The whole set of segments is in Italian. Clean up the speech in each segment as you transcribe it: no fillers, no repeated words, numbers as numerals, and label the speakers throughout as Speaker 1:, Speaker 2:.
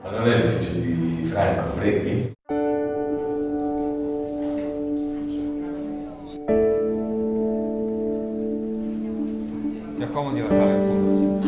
Speaker 1: Ma non è l'ufficio di Franco, Freddi?
Speaker 2: Si accomodi alla sala in fondo a sinistra.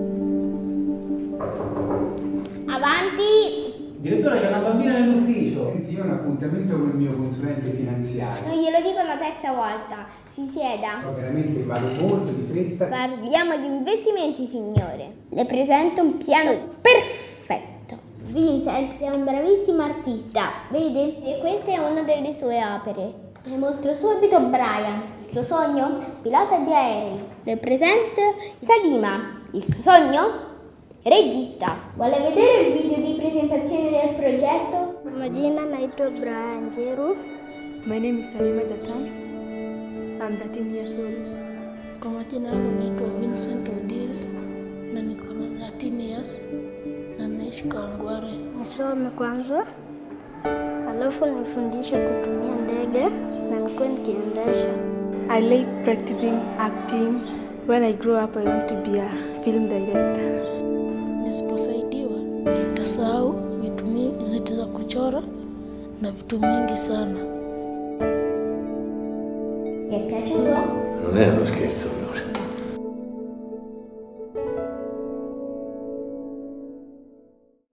Speaker 3: Avanti!
Speaker 4: Direttore, c'è una bambina nell'ufficio.
Speaker 5: Senti, io ho un appuntamento con il mio consulente finanziario.
Speaker 3: Non glielo dico una terza volta. Si sieda.
Speaker 5: Però veramente vado molto di fretta.
Speaker 3: Parliamo di investimenti, signore. Le presento un piano perfetto. Vincent è un bravissimo artista, vede? E questa è una delle sue opere. Le mostro subito Brian. Il suo sogno? Pilota di aerei. Le presento Salima. Il suo sogno? Regista. Vuole vedere il video di presentazione del progetto?
Speaker 6: Majina naitwa Brian Jeru.
Speaker 7: My name is Salima Jatan. I'm 13 years old.
Speaker 6: Kwa majina yangu naitwa Vincent Odiri na niko na 13 years na naishi Kawangware. Nisome kwanza, alafu nifundishe kutumia ndege na nikuwe nikiendesha.
Speaker 7: I like practicing acting. When I grow up, I want to be a film director.
Speaker 6: Nisiposaidiwa nitasahau vitu za kuchora na vitu mingi sana.
Speaker 3: Mi è piaciuto?
Speaker 1: Non è uno scherzo, allora.